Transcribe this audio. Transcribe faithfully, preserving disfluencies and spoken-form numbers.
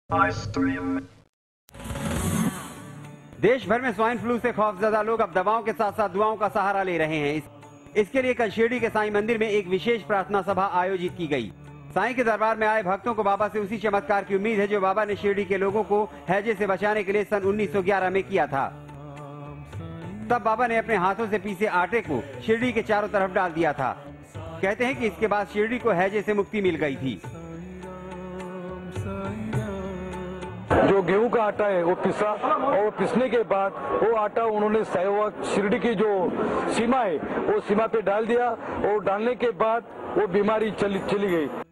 देश भर में स्वाइन फ्लू से खौफजदा लोग अब दवाओं के साथ साथ दुआओं का सहारा ले रहे हैं। इस, इसके लिए कल शिरडी के साईं मंदिर में एक विशेष प्रार्थना सभा आयोजित की गई। साईं के दरबार में आए भक्तों को बाबा से उसी चमत्कार की उम्मीद है जो बाबा ने शिरडी के लोगों को हैजे से बचाने के लिए सन उन्नीस सौ ग्यारह में किया था। तब बाबा ने अपने हाथों से पीसे आटे को शिरडी के चारों तरफ डाल दिया था। कहते हैं कि इसके बाद शिरडी को हैजे से मुक्ति मिल गई थी। जो गेहूं का आटा है वो पिसा और पिसने के बाद वो आटा उन्होंने सहयोग शिरडी की जो सीमा है वो सीमा पे डाल दिया और डालने के बाद वो बीमारी चली चली गई।